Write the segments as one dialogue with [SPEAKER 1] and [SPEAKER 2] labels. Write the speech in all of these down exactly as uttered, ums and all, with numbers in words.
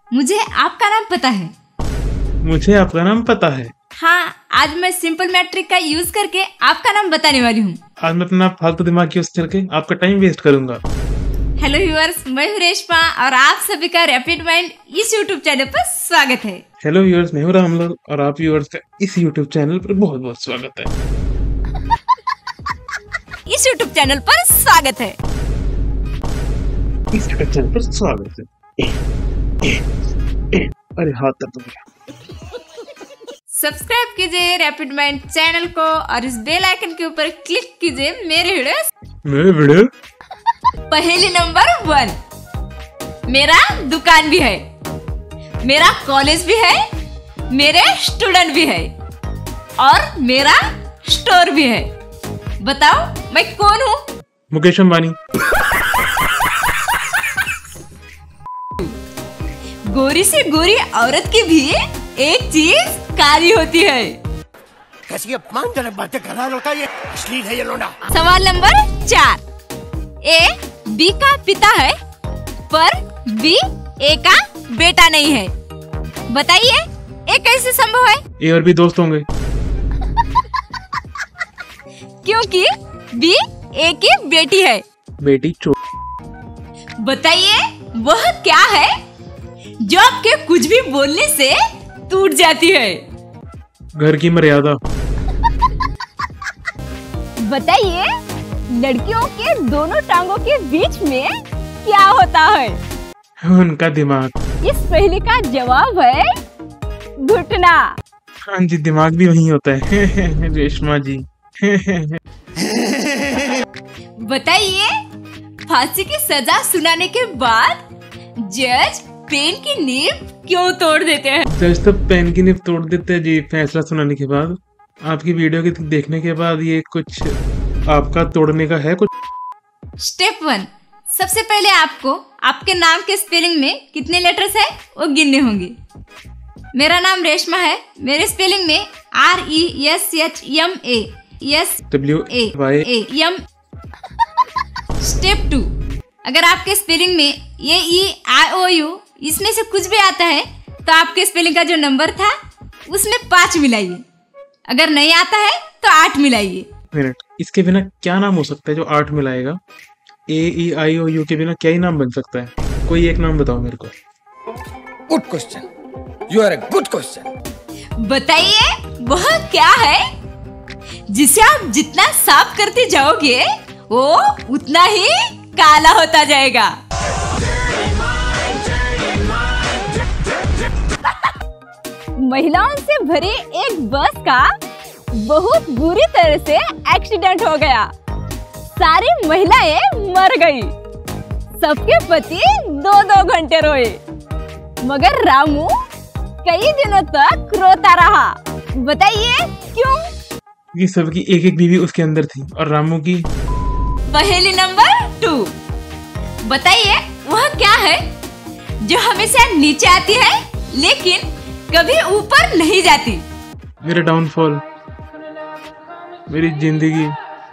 [SPEAKER 1] मुझे आपका नाम पता है।
[SPEAKER 2] मुझे आपका नाम पता है।
[SPEAKER 1] हाँ, आज मैं सिंपल मैट्रिक का यूज करके आपका नाम बताने वाली हूँ।
[SPEAKER 2] आज मैं अपना फालतू दिमाग यूज करके आपका टाइम वेस्ट करूंगा।
[SPEAKER 1] हेलो व्यूअर्स, मैं हूँ रेशमा और आप सभी का रैपिड माइंड इस यूट्यूब चैनल पर स्वागत है।
[SPEAKER 2] हेलो व्यूअर्स, मैं हूँ रामलाल और आप व्यूअर्स का इस यूट्यूब चैनल पर बहुत बहुत स्वागत है।
[SPEAKER 1] इस यूट्यूब चैनल पर स्वागत है।
[SPEAKER 2] इस यूट्यूब चैनल पर स्वागत है। अरे हाथ दर्द हो गया।
[SPEAKER 1] सब्सक्राइब कीजिए रैपिड माइंड चैनल को और इस बेल आइकन के ऊपर क्लिक कीजिए मेरे वीडियो
[SPEAKER 2] मेरे वीडियो
[SPEAKER 1] पहेली नंबर वन। मेरा दुकान भी है, मेरा कॉलेज भी है, मेरे स्टूडेंट भी है और मेरा स्टोर भी है। बताओ मैं कौन हूँ?
[SPEAKER 2] मुकेश अंबानी।
[SPEAKER 1] गोरी से गोरी औरत की भी एक चीज काली होती है।
[SPEAKER 3] कैसी अपमानजनक बातें कर रहा है लड़का, ये अश्लील है ये लोंडा।
[SPEAKER 1] सवाल नंबर चार। ए बी का पिता है पर बी ए का बेटा नहीं है। बताइए ये कैसे संभव है?
[SPEAKER 2] ए और बी दोस्त होंगे
[SPEAKER 1] क्योंकि बी ए की बेटी है।
[SPEAKER 2] बेटी चो।
[SPEAKER 1] बताइए वह क्या है जो आपके कुछ भी बोलने से टूट जाती है?
[SPEAKER 2] घर की मर्यादा।
[SPEAKER 1] बताइए लड़कियों के दोनों टांगों के बीच में क्या होता है?
[SPEAKER 2] उनका दिमाग।
[SPEAKER 1] इस पहेली का जवाब है घुटना।
[SPEAKER 2] हाँ जी, दिमाग भी वही होता है रेशमा जी।
[SPEAKER 1] बताइए फांसी की सजा सुनाने के बाद जज पेन की नींव क्यों तोड़ देते हैं?
[SPEAKER 2] जज तो पेन की नींव तोड़ देते हैं जी फैसला सुनाने के बाद। आपकी वीडियो के देखने के बाद ये कुछ आपका तोड़ने का है कुछ।
[SPEAKER 1] स्टेप वन, सबसे पहले आपको आपके नाम के स्पेलिंग में कितने लेटर्स है वो गिनने होंगे। मेरा नाम रेशमा है, मेरे स्पेलिंग में R E S H M A S
[SPEAKER 2] W
[SPEAKER 1] A
[SPEAKER 2] Y
[SPEAKER 1] A M. Step two, अगर आपके स्पेलिंग में ए ई आई ओ यू इसमें से कुछ भी आता है तो आपके स्पेलिंग का जो नंबर था उसमें पाँच मिलाइए। अगर नहीं आता है तो आठ मिलाइए।
[SPEAKER 2] मिनट, इसके बिना क्या नाम हो सकता है जो आठ मिलाएगा? ए ई आई ओ यू के बिना क्या ही नाम बन सकता है? कोई एक नाम बताओ मेरे को।
[SPEAKER 3] Good question, you are a good question.
[SPEAKER 1] बताइए वह क्या है जिसे आप जितना साफ करते जाओगे वो उतना ही काला होता जाएगा? महिलाओं से भरी एक बस का बहुत बुरी तरह से एक्सीडेंट हो गया। सारी महिलाएं मर गई। सबके पति दो दो घंटे रोए, मगर रामू कई दिनों तक रोता रहा। बताइए क्यों?
[SPEAKER 2] ये सबकी एक एक बीवी उसके अंदर थी और रामू की।
[SPEAKER 1] पहेली नंबर टू। बताइए वह क्या है जो हमेशा नीचे आती है लेकिन कभी ऊपर नहीं जाती?
[SPEAKER 2] मेरा डाउनफॉल, मेरी जिंदगी।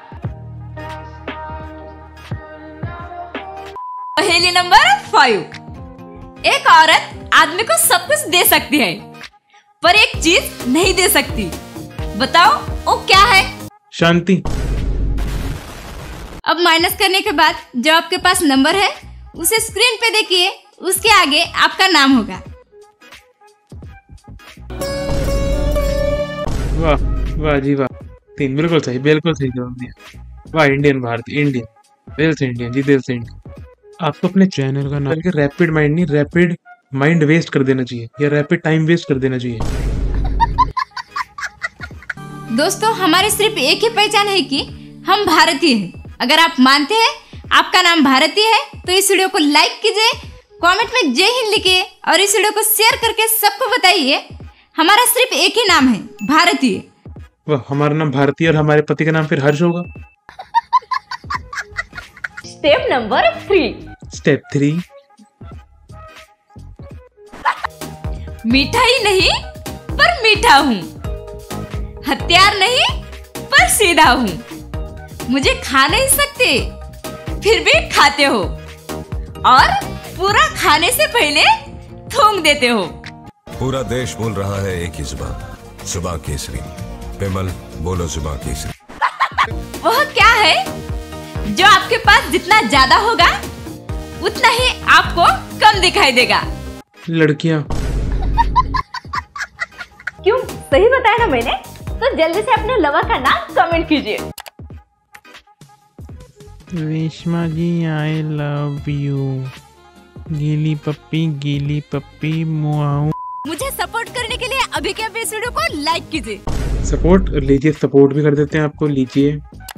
[SPEAKER 1] पहेली नंबर फाइव। एक औरत आदमी को सब कुछ दे सकती है पर एक चीज नहीं दे सकती। बताओ वो क्या है?
[SPEAKER 2] शांति।
[SPEAKER 1] अब माइनस करने के बाद जो आपके पास नंबर है उसे स्क्रीन पे देखिए, उसके आगे आपका नाम होगा।
[SPEAKER 2] वाह वाह जी वाह, तीन बिल्कुल सही, बिल्कुल सही जवाब दिया। वाह, इंडियन भारतीय, इंडियन, दिल से इंडियन जी, दिल से इंडियन। आपको अपने चैनल का नाम रैपिड माइंड नहीं, रैपिड माइंड वेस्ट कर देना चाहिए या रैपिड टाइम वेस्ट कर देना चाहिए।
[SPEAKER 1] दोस्तों हमारी सिर्फ एक ही पहचान है कि हम भारतीय हैं। अगर आप मानते हैं आपका नाम भारतीय है तो इस वीडियो को लाइक कीजिए, कमेंट में जय हिंद लिखिए और इस वीडियो को शेयर करके सबको बताइए हमारा सिर्फ एक ही नाम है, भारतीय।
[SPEAKER 2] वाह, हमारा नाम भारतीय और हमारे पति का नाम फिर हर्ष होगा।
[SPEAKER 1] Step number three.
[SPEAKER 2] Step three.
[SPEAKER 1] मीठा ही नहीं पर मीठा हूँ, हथियार नहीं पर सीधा हूँ, मुझे खा नहीं सकते फिर भी खाते हो और पूरा खाने से पहले थूम भोंग देते हो?
[SPEAKER 4] पूरा देश बोल रहा है एक ही जुबान, जुबान केसरी। विमल बोलो जुबान केसरी।
[SPEAKER 1] वह क्या है जो आपके पास जितना ज्यादा होगा उतना ही आपको कम दिखाई देगा?
[SPEAKER 2] लड़कियां।
[SPEAKER 1] क्यों, सही बताया ना मैंने? तो जल्दी से अपने लवर का नाम कमेंट कीजिए।
[SPEAKER 2] Reshma ji I love you. गीली पप्पी गीली पप्पी मुआऊ।
[SPEAKER 1] मुझे सपोर्ट करने के लिए अभी के अभी इस वीडियो को लाइक कीजिए।
[SPEAKER 2] सपोर्ट लीजिए, सपोर्ट भी कर देते हैं आपको, लीजिए।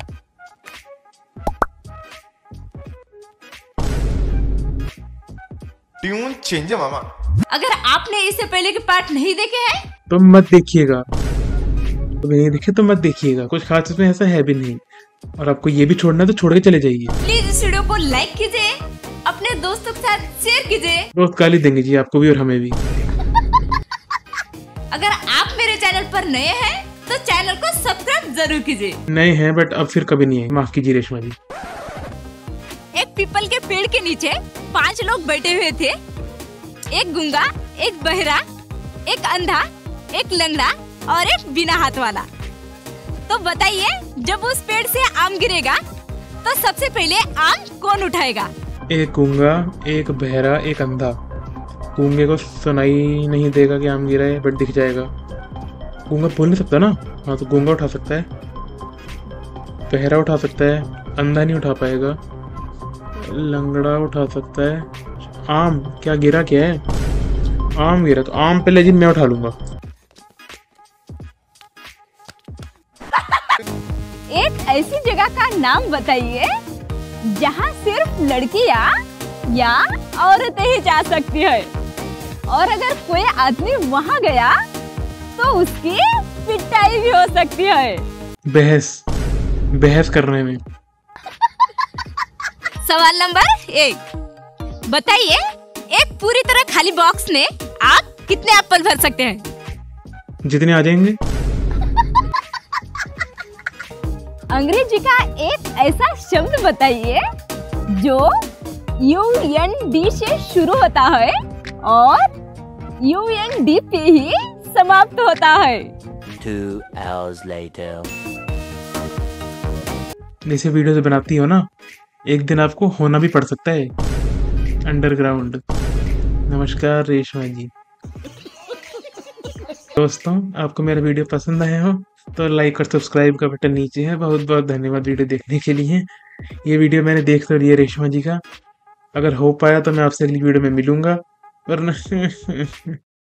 [SPEAKER 5] ट्यून चेंज है मामा।
[SPEAKER 1] अगर आपने इससे पहले के पार्ट नहीं देखे हैं
[SPEAKER 2] तो मत देखिएगा, तो नहीं देखे तो मत देखिएगा, कुछ खास इसमें ऐसा है भी नहीं। और आपको ये भी छोड़ना है तो छोड़ के चले जाइए।
[SPEAKER 1] प्लीज इस वीडियो को लाइक कीजिए, अपने दोस्तों के साथ शेयर कीजिए।
[SPEAKER 2] दोस्त गाली देंगे जी आपको भी और हमें भी।
[SPEAKER 1] अगर आप मेरे चैनल पर नए हैं तो चैनल को सब्सक्राइब जरूर कीजिए।
[SPEAKER 2] नए हैं बट अब फिर कभी नहीं है, माफ कीजिए रेशमा जी।
[SPEAKER 1] एक पीपल के पेड़ के नीचे पांच लोग बैठे हुए थे। एक गूंगा, एक बहरा, एक अंधा, एक लंगड़ा और एक बिना हाथ वाला। तो बताइए, जब उस पेड़ से आम गिरेगा तो सबसे पहले आम कौन उठाएगा?
[SPEAKER 2] एक गूंगा, एक बहरा, एक अंधा। गूंगे को सुनाई नहीं देगा कि आम गिरा है, बट दिख जाएगा। गूंगा बोल नहीं सकता ना, हाँ तो गूंगा उठा सकता है, बहरा उठा सकता है, अंधा नहीं उठा पाएगा, लंगड़ा उठा सकता है। आम क्या गिरा, क्या है? आम गिरा तो आम पे लेकिन मैं उठा लूंगा।
[SPEAKER 1] एक ऐसी जगह का नाम बताइए जहाँ सिर्फ लड़कियाँ या औरतें ही जा सकती है, और अगर कोई आदमी वहाँ गया तो उसकी पिटाई भी हो सकती है।
[SPEAKER 2] बहस बहस करने में।
[SPEAKER 1] सवाल नंबर एक, बताइए एक पूरी तरह खाली बॉक्स में आप कितने एप्पल भर सकते हैं?
[SPEAKER 2] जितने आ जाएंगे।
[SPEAKER 1] अंग्रेजी का एक ऐसा शब्द बताइए जो यू एन डी से शुरू होता है और यू एन डी पे ही समाप्त होता है।
[SPEAKER 6] Two hours later.
[SPEAKER 2] जैसे वीडियो बनाती हो ना, एक दिन आपको होना भी पड़ सकता है अंडरग्राउंड। नमस्कार रेशमा जी। दोस्तों, आपको मेरा वीडियो पसंद आया हो तो लाइक और सब्सक्राइब का बटन नीचे है। बहुत बहुत धन्यवाद वीडियो देखने के लिए। ये वीडियो मैंने देख तो लिया रेशमा जी का, अगर हो पाया तो मैं आपसे अगली वीडियो में मिलूंगा, वरना